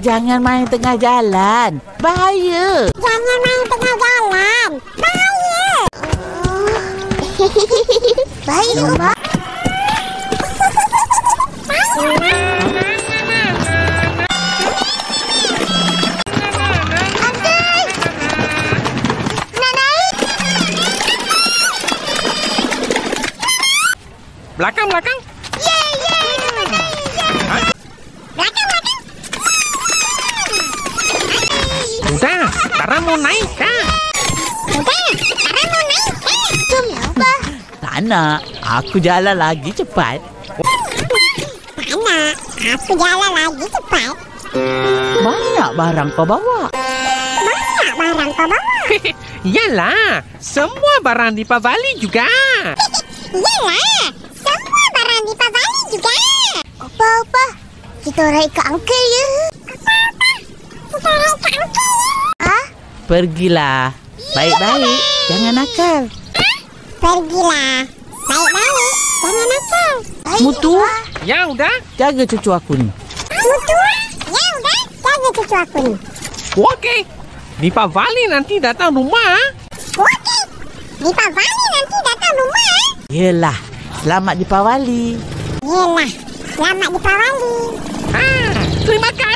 Jangan main tengah jalan. Bahaya. Jangan main tengah jalan. Bahaya. Bahaya, Pak. Belakang. Belakang. Udah, sekarang mau naik kah? Kenapa? Tak nak. Aku jalan lagi cepat. Mana? Aku jalan lagi cepat. Banyak barang kau bawa. Banyak barang kau bawa. Yalah, semua barang di Pavali juga. Yalah, semua barang di Pavali juga. Apa? Kita raih ke uncle ya. Apa? Kita raih ke uncle ya. Pergilah. Baik-baik. Jangan nakal. Pergilah. Baik-baik. Jangan nakal. Mutu, Ya udah, jaga cucu aku ni. Mutu. Ya udah, jaga cucu aku ni. oke. Di Pavali nanti datang rumah. Okey. Di Pavali nanti datang rumah. Yelah. Selamat di Pawali. Yelah, selamat di Pavali. Terima kasih.